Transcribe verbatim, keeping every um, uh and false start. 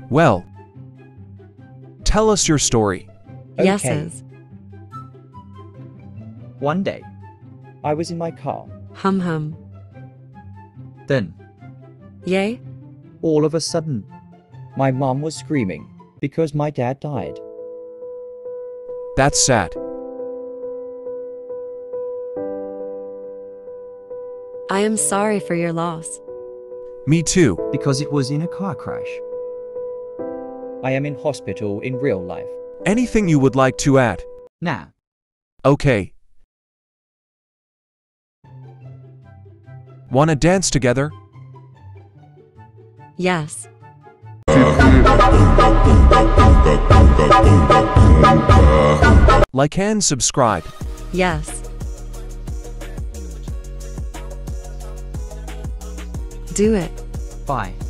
Well, tell us your story. Okay. Yeses. One day, I was in my car. Hum hum. Then, Yay? all of a sudden, my mom was screaming because my dad died. That's sad. I am sorry for your loss. Me too. Because it was in a car crash. I am in hospital in real life. Anything you would like to add? Nah. Okay. Wanna dance together? Yes. Like and subscribe. Yes. Do it. Bye.